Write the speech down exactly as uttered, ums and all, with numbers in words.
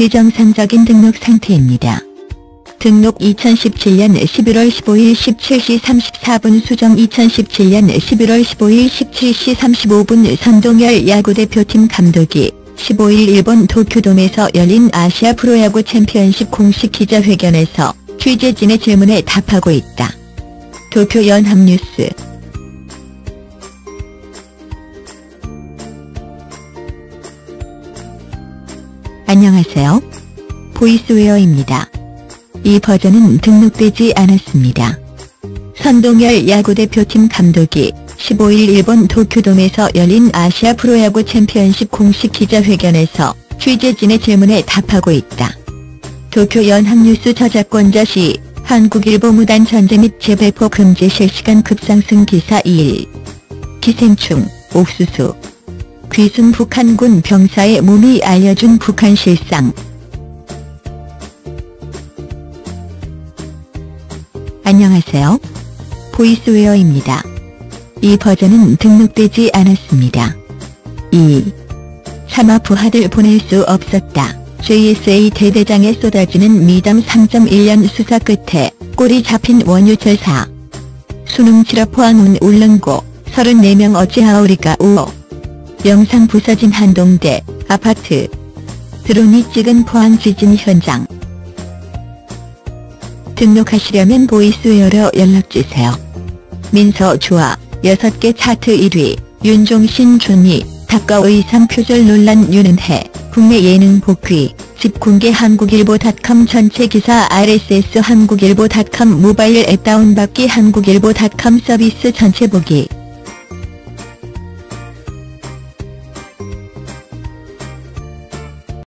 비정상적인 등록 상태입니다. 등록 이천십칠년 십일월 십오일 십칠시 삼십사분 수정 이천십칠년 십일월 십오일 십칠시 삼십오분 선동열 야구대표팀 감독이 십오일 일본 도쿄돔에서 열린 아시아 프로야구 챔피언십 공식 기자회견에서 취재진의 질문에 답하고 있다. 도쿄 연합뉴스. 안녕하세요. 보이스웨어입니다. 이 버전은 등록되지 않았습니다. 선동열 야구대표팀 감독이 십오일 일본 도쿄돔에서 열린 아시아 프로야구 챔피언십 공식 기자회견에서 취재진의 질문에 답하고 있다. 도쿄 연합뉴스 저작권자 시 한국일보 무단 전제 및 재배포 금지 실시간 급상승 기사 이일. 기생충, 옥수수. 귀순 북한군 병사의 몸이 알려준 북한 실상. 안녕하세요. 보이스웨어입니다. 이 버전은 등록되지 않았습니다. 이. 차마 부하들 보낼 수 없었다. 제이에스에이 대대장에 쏟아지는 미담 삼 점 일 년 수사 끝에 꼬리 잡힌 원유철사. 수능 치러 포항 울릉고 서른네 명 어찌하오리까 우오. 영상 부서진 한동대 아파트. 드론이 찍은 포항 지진 현장. 등록하시려면 보이스웨어로 연락주세요. 민서 좋아 여섯 개 차트 일 위, 윤종신 존니, 닭과 의상 표절 논란 윤은혜, 국내 예능 복귀, 집 공개 한국일보 닷컴 전체 기사 알에스에스 한국일보 닷컴 모바일 앱 다운받기 한국일보 닷컴 서비스 전체 보기.